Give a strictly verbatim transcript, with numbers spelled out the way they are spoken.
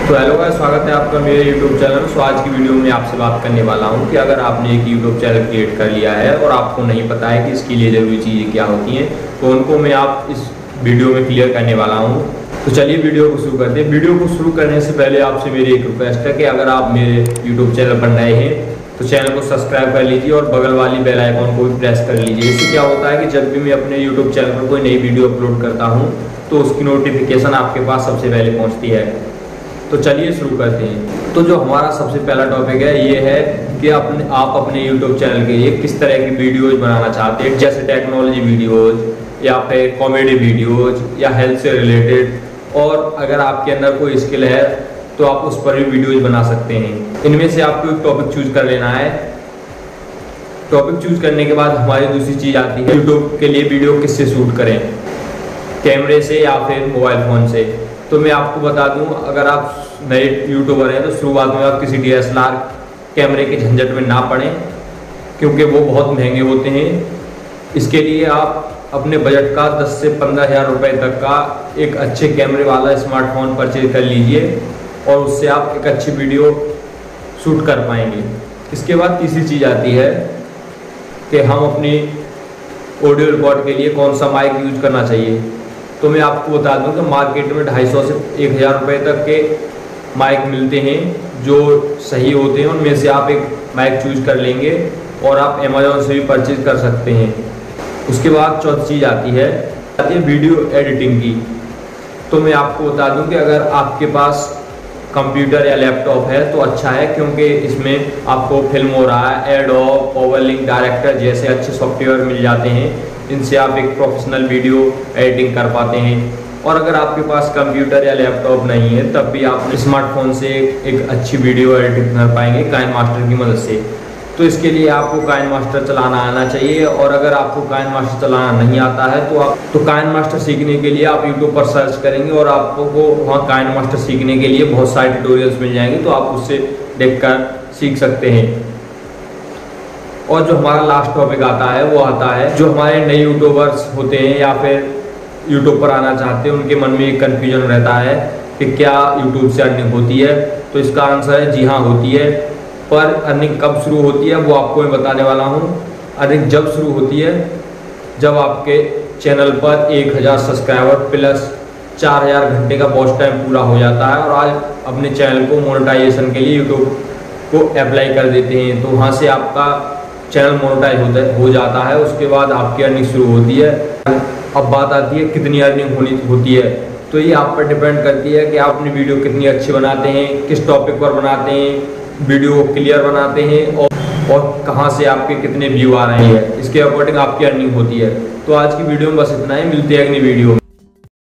तो hello guys, स्वागत है आपका मेरे यूट्यूब चैनल। सो आज की वीडियो में आपसे बात करने वाला हूं कि अगर आपने एक यूट्यूब चैनल क्रिएट कर लिया है और आपको नहीं पता है कि इसके लिए ज़रूरी चीज़ें क्या होती हैं, तो उनको मैं आप इस वीडियो में क्लियर करने वाला हूं। तो चलिए वीडियो को शुरू करते हैं। वीडियो को शुरू करने से पहले आपसे मेरी एक रिक्वेस्ट है कि अगर आप मेरे यूट्यूब चैनल पर नए हैं तो चैनल को सब्सक्राइब कर लीजिए और बगल वाली बेल आइकॉन को भी प्रेस कर लीजिए। इससे क्या होता है कि जब भी मैं अपने यूट्यूब चैनल पर कोई नई वीडियो अपलोड करता हूँ तो उसकी नोटिफिकेशन आपके पास सबसे पहले पहुँचती है। तो चलिए शुरू करते हैं। तो जो हमारा सबसे पहला टॉपिक है ये है कि अपने आप अपने यूट्यूब चैनल के लिए किस तरह की वीडियोज बनाना चाहते हैं, जैसे टेक्नोलॉजी वीडियोज या फिर कॉमेडी वीडियोज या हेल्थ से रिलेटेड। और अगर आपके अंदर कोई स्किल है तो आप उस पर भी वीडियोज बना सकते हैं। इनमें से आपको एक टॉपिक चूज कर लेना है। टॉपिक चूज करने के बाद हमारी दूसरी चीज आती है यूट्यूब के लिए वीडियो किससे शूट करें, कैमरे से या फिर मोबाइल फ़ोन से। तो मैं आपको बता दूं, अगर आप नए यूट्यूबर हैं तो शुरुआत में आप किसी डी एस एल आर कैमरे के झंझट में ना पड़ें, क्योंकि वो बहुत महंगे होते हैं। इसके लिए आप अपने बजट का दस से पंद्रह हज़ार रुपये तक का एक अच्छे कैमरे वाला स्मार्टफोन परचेज कर लीजिए और उससे आप एक अच्छी वीडियो शूट कर पाएंगे। इसके बाद तीसरी चीज़ आती है कि हम अपनी ऑडियो रिकॉर्ड के लिए कौन सा माइक यूज करना चाहिए। तो मैं आपको बता दूं कि मार्केट में ढाई सौ से एक हज़ार रुपये तक के माइक मिलते हैं जो सही होते हैं। उनमें से आप एक माइक चूज कर लेंगे और आप अमेज़ॉन से भी परचेज कर सकते हैं। उसके बाद चौथी चीज़ आती है आती है वीडियो एडिटिंग की। तो मैं आपको बता दूं कि अगर आपके पास कंप्यूटर या लैपटॉप है तो अच्छा है, क्योंकि इसमें आपको फिल्म हो रहा है, एडोब, पावरलिंक डायरेक्टर जैसे अच्छे सॉफ्टवेयर मिल जाते हैं। इनसे आप एक प्रोफेशनल वीडियो एडिटिंग कर पाते हैं। और अगर आपके पास कंप्यूटर या लैपटॉप नहीं है तब भी आप स्मार्टफोन से एक अच्छी वीडियो एडिटिंग कर पाएंगे काइन मास्टर की मदद से। तो इसके लिए आपको काइन मास्टर चलाना आना चाहिए। और अगर आपको काइन मास्टर चलाना नहीं आता है तो आप तो काइन मास्टर सीखने के लिए आप यूट्यूब पर सर्च करेंगे और आपको वहाँ काइन मास्टर सीखने के लिए बहुत सारे ट्यूटोरियल्स मिल जाएंगे, तो आप उससे देखकर सीख सकते हैं। और जो हमारा लास्ट टॉपिक आता है वो आता है जो हमारे नए यूट्यूबर्स होते हैं या फिर यूट्यूब पर आना चाहते हैं, उनके मन में एक कन्फ्यूजन रहता है कि क्या यूट्यूब से अर्निंग होती है। तो इसका आंसर है जी हाँ, होती है। पर अर्निंग कब शुरू होती है वो आपको मैं बताने वाला हूँ। अर्निंग जब शुरू होती है जब आपके चैनल पर एक हज़ार सब्सक्राइबर प्लस चार हज़ार घंटे का वॉच टाइम पूरा हो जाता है और आज अपने चैनल को मोनेटाइजेशन के लिए यूट्यूब को अप्लाई कर देते हैं। तो वहाँ से आपका चैनल मोनेटाइज होता हो जाता है। उसके बाद आपकी अर्निंग शुरू होती है। अब बात आती है कितनी अर्निंग होनी होती है। तो ये आप पर डिपेंड करती है कि आप अपनी वीडियो कितनी अच्छी बनाते हैं, किस टॉपिक पर बनाते हैं, वीडियो क्लियर बनाते हैं और और कहाँ से आपके कितने व्यू आ रहे हैं, इसके अकॉर्डिंग आपकी अर्निंग होती है। तो आज की वीडियो में बस इतना ही। मिलते हैं अगली वीडियो में।